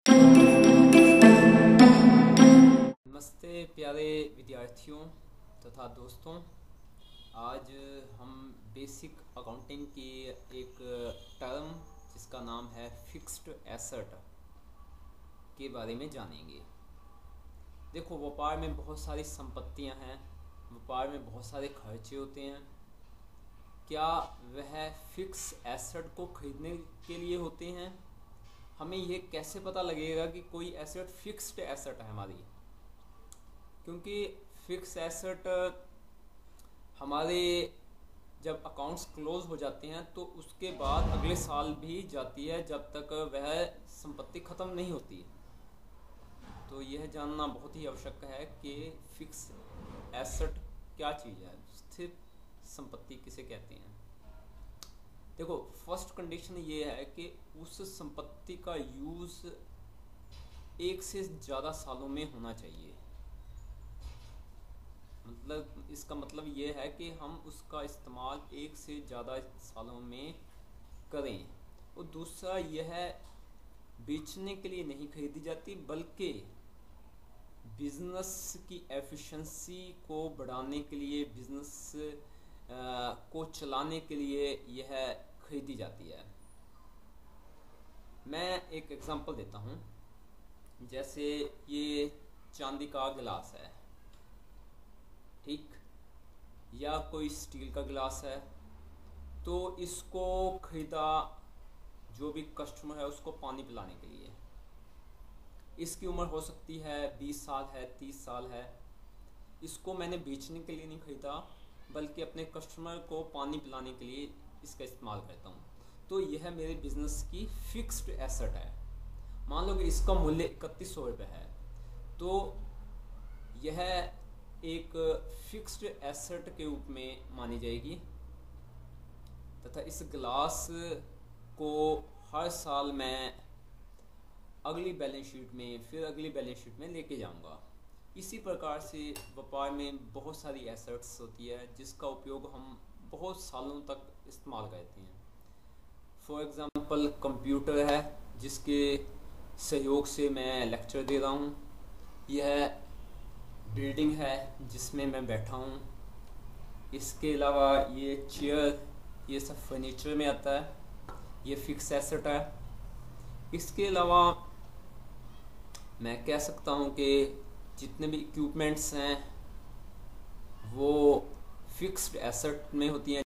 नमस्ते प्यारे विद्यार्थियों तथा दोस्तों। आज हम बेसिक अकाउंटिंग की एक टर्म जिसका नाम है फिक्स्ड एसेट के बारे में जानेंगे। देखो, व्यापार में बहुत सारी संपत्तियां हैं, व्यापार में बहुत सारे खर्चे होते हैं। क्या वह फिक्स एसेट को खरीदने के लिए होते हैं? हमें यह कैसे पता लगेगा कि कोई एसेट फिक्स्ड एसेट है हमारी? क्योंकि फिक्स एसेट हमारे जब अकाउंट्स क्लोज हो जाते हैं तो उसके बाद अगले साल भी जाती है जब तक वह संपत्ति ख़त्म नहीं होती। तो यह जानना बहुत ही आवश्यक है कि फिक्स एसेट क्या चीज़ है, स्थिर संपत्ति किसे कहते हैं। देखो, फर्स्ट कंडीशन ये है कि उस संपत्ति का यूज़ एक से ज़्यादा सालों में होना चाहिए। मतलब इसका मतलब ये है कि हम उसका इस्तेमाल एक से ज़्यादा सालों में करें। और दूसरा यह बेचने के लिए नहीं खरीदी जाती, बल्कि बिजनेस की एफिशिएंसी को बढ़ाने के लिए, बिजनेस को चलाने के लिए यह खरीदी जाती है। मैं एक एग्जांपल देता हूँ। जैसे ये चांदी का गिलास है, ठीक, या कोई स्टील का गिलास है, तो इसको खरीदा जो भी कस्टमर है उसको पानी पिलाने के लिए। इसकी उम्र हो सकती है 20 साल है, 30 साल है। इसको मैंने बेचने के लिए नहीं खरीदा, बल्कि अपने कस्टमर को पानी पिलाने के लिए इसका इस्तेमाल करता हूँ। तो यह मेरे बिजनेस की फिक्स्ड एसेट है। मान लो कि इसका मूल्य 3100 रुपये है, तो यह एक फिक्स्ड एसेट के रूप में मानी जाएगी तथा इस गिलास को हर साल मैं अगली बैलेंस शीट में, फिर अगली बैलेंस शीट में लेके जाऊंगा। इसी प्रकार से व्यापार में बहुत सारी एसेट्स होती है जिसका उपयोग हम बहुत सालों तक इस्तेमाल करते हैं। फॉर एग्ज़ाम्पल, कंप्यूटर है जिसके सहयोग से मैं लेक्चर दे रहा हूँ। यह बिल्डिंग है जिसमें मैं बैठा हूँ। इसके अलावा ये चेयर, ये सब फर्नीचर में आता है, ये फिक्स एसेट है। इसके अलावा मैं कह सकता हूँ कि जितने भी इक्विपमेंट्स हैं वो फिक्स्ड एसेट में होती हैं।